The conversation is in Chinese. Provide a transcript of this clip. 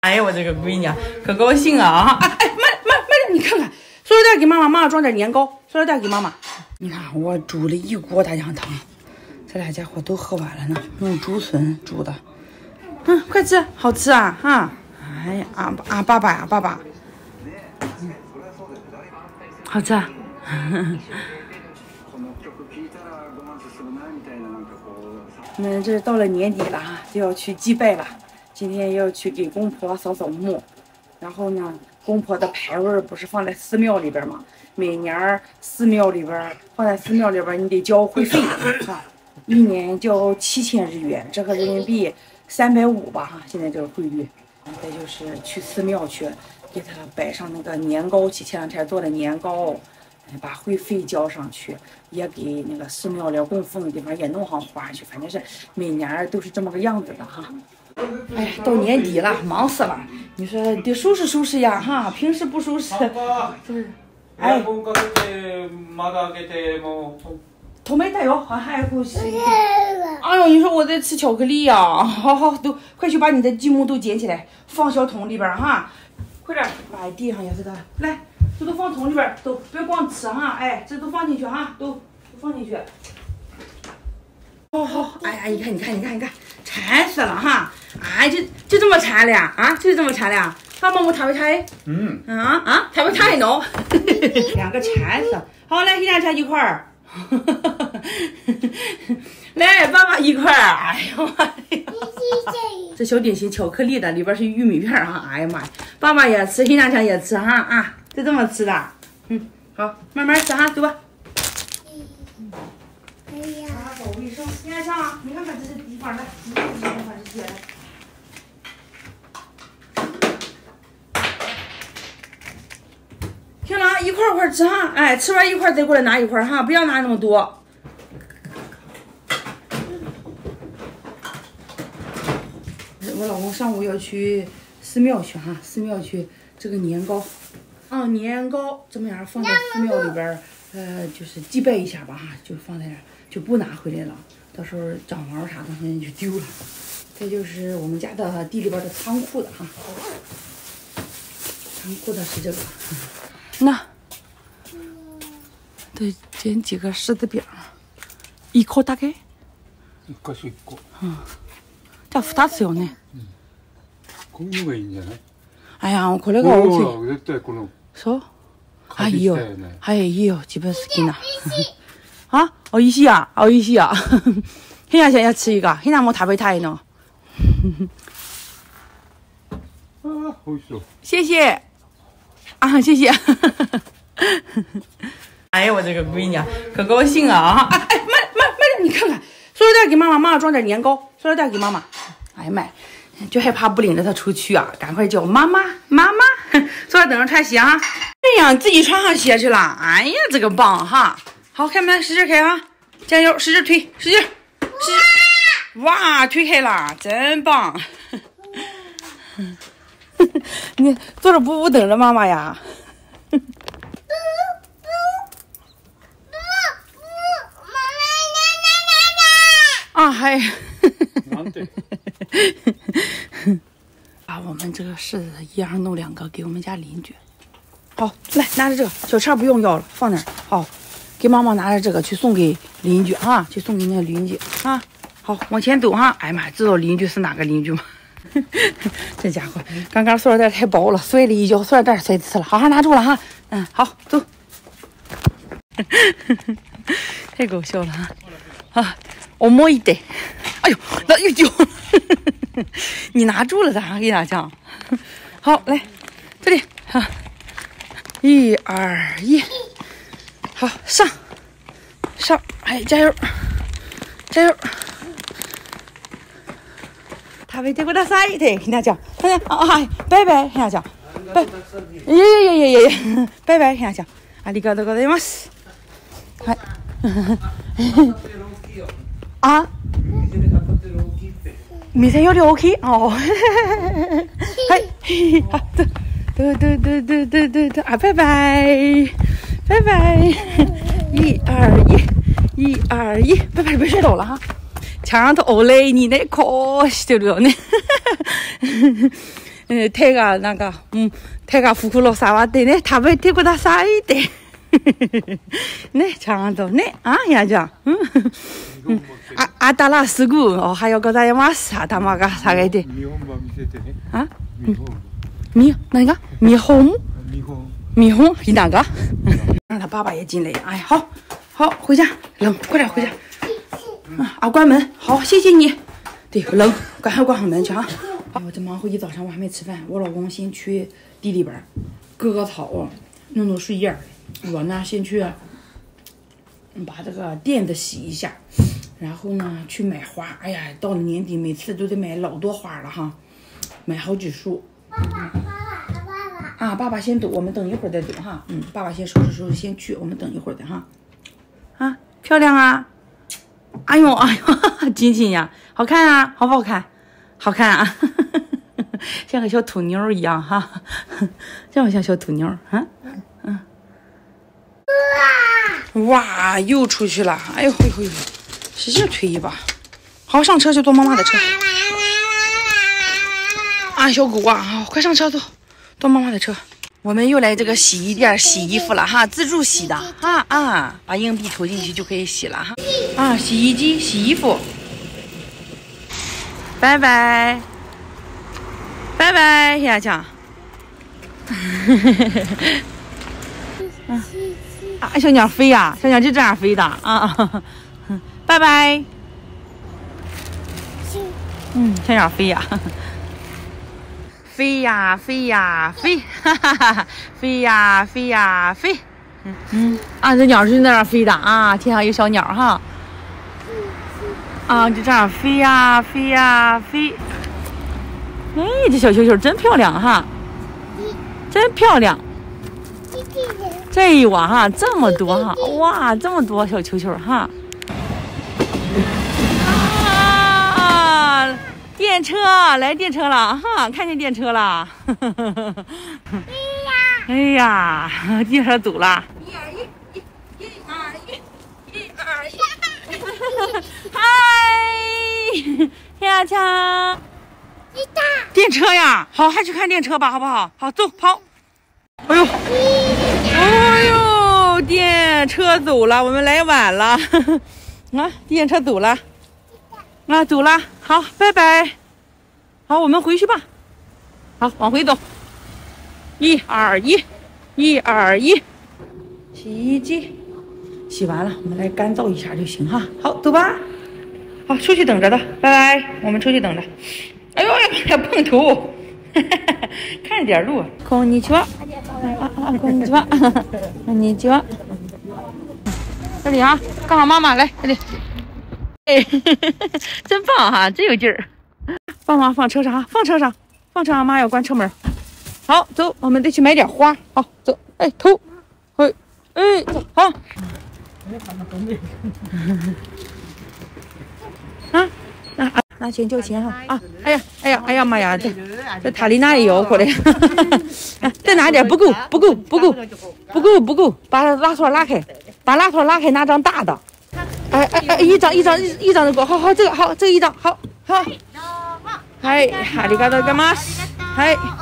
哎呀，我这个闺女可高兴啊！哎，慢点，你看看，塑料袋给妈妈装点年糕，塑料袋给妈妈。你看，我煮了一锅大酱汤，这俩家伙都喝完了呢，用竹笋煮的。快吃，好吃啊！哈，哎呀，爸爸呀，爸爸，好吃啊！我们这到了年底了哈，就要去祭拜了。今天要去给公婆扫扫墓，然后呢，公婆的牌位不是放在寺庙里边吗？每年寺庙里边放在寺庙里边，你得交会费啊，一年交7000日元，折合人民币350吧哈。现在这个汇率，再就是去寺庙去给他摆上那个年糕，前两天做的年糕。把会费交上去，也给那个寺庙里供奉的地方也弄上花去，反正是每年都是这么个样子的哈。哎，到年底了，忙死了。你说得收拾收拾呀哈，平时不收拾，就是。哎。头没带药，还不行。哎呦，你说我在吃巧克力呀！好，都快去把你的积木都捡起来，放小桶里边哈。快点，把地上也是的，来。这都放桶里边，都别光吃哈，哎，这都放进去哈，都放进去。好，哎呀，你看，馋死了哈，哎，就这么馋了呀，啊，就这么馋了呀，爸爸我抬不抬？抬不抬喏，两个馋死，好来，咱俩一块儿，来，爸爸一块儿，哎呦妈呀！这小点心巧克力的，里边是玉米片哈，哎呀妈呀，爸爸也吃，咱俩也吃哈啊。就这么吃的，好，慢慢吃哈，走吧。哎呀，打扫卫生，你看上，你看看这是地方的，这些。行了，一块吃哈，哎，吃完一块再过来拿一块哈，不要拿那么多。我老公上午要去寺庙去哈，寺庙去这个年糕。年糕这么样放在寺庙里边，就是祭拜一下吧哈，就放在这儿，就不拿回来了。到时候长毛啥东西就丢了。这就是我们家的地里边的仓库的哈，仓库的是这个。那，得捡几个柿子饼，一口大概。 一个是一个。 这2つよね。 こういうのがいいんじゃない？ 哎呀，これが大きい。 絶対この。 そうあ、いいよ。はい、いいよ。自分好きな。あ、美味しいや。美味しいや。ひなちゃん也吃一个。ひなも食べたいの。 啊，美味しそう。 谢谢。啊，谢谢。哎呀，我这个闺女可高兴啊！哎，慢点，你看看，塑料袋给妈妈装点年糕，塑料袋给妈妈。哎呀妈！就害怕不领着他出去啊，赶快叫妈妈，坐这等着穿鞋啊！哎呀，自己穿上鞋去了。哎呀，这个棒哈！好，开门，使劲开啊！加油，使劲推，使劲！哇，推开了，真棒！你坐着不等着妈妈呀？啊，还。把我们这个柿子一样弄2个给我们家邻居。好，来拿着这个小车不用要了，放那儿。好，给妈妈拿着这个去送给邻居啊，去送给那个邻居啊。好，往前走哈。哎呀妈，知道邻居是哪个邻居吗？这家伙刚刚塑料袋太薄了，摔了一跤，塑料袋摔死了。好，拿住了哈。好，走。太搞笑了哈。啊，我摸一袋。哎呦，那又丢了。你拿住了咋给大家？好，来这里哈，1、2、1，好上，哎，加油！食べてくださいってひなちゃん。はい、バイバイひなちゃん。いや、バイバイひなちゃん。ありがとうございます。はい。あ。店より大きい哦。はい。好，走。啊，拜拜。1、2、1，拜拜，别摔倒了哈。ちゃんとお礼にね、こうしてるよね。 抬个那个，抬个富库罗萨瓦的呢，他们抬过他啥一的，呢，这样子呢，啊，呀这，阿达拉斯古哦，还有个咱马萨他妈个啥个的，啊，那个猕猴，是哪个？让他爸爸也进来，哎，好，回家，冷，快点回家。啊，关门，好，谢谢你。对，冷，赶快关好门去啊！我这忙活一早上，我还没吃饭。我老公先去地里边割草，弄树叶。我呢，先去把这个垫子洗一下，然后呢去买花。哎呀，到了年底，每次都得买老多花了哈，买好几束。爸爸先走，我们等一会儿再走哈。爸爸先收拾先去，我们等一会儿的哈。啊，漂亮啊！哎呦，金金呀，好看啊，好不好看？好看啊，像个小土妞一样哈，像不像小土妞啊？哇，又出去了，哎呦，使劲推一把，好，上车去坐妈妈的车。啊，小狗啊，好，快上车坐妈妈的车。我们又来这个洗衣店洗衣服了哈，自助洗的哈把硬币投进去就可以洗了哈。洗衣机洗衣服。拜拜，小强。小鸟飞呀，小鸟就这样飞的啊。拜拜。小鸟飞呀。飞呀，哈哈哈！飞呀，飞。这鸟是在那儿飞的啊，天上有小鸟哈。就这样飞呀，飞。哎，这小球球真漂亮哈，真漂亮。这一网哈，这么多哈，哇，这么多小球球哈。电车来电车了哈，看见电车了。哎呀，电车走了。121，嗨，小强，电车呀，好，还去看电车吧，好不好？好，走，跑。哎呦，电车走了，我们来晚了。电车走了。走了，好，拜拜。好，我们回去吧。好，往回走。121，洗衣机洗完了，我们来干燥一下就行哈。好，走吧。好，出去等着的，拜拜。我们出去等着。哎呦呀，碰头，看着点路。こんにちは。こんにちは。こんにちは。这里啊，看好妈妈来这里。真棒哈，真有劲儿！帮忙放车上啊，放车上，妈要关车门。好，走，我们得去买点花。好，走，投，走，好。那先交钱哈哎呀妈呀，这塔丽娜也要过来，再拿点，不够，把拉锁拉开，拿张大的。一张就够，好，这个好，这一张好，嗨，ありがとうございます。はい。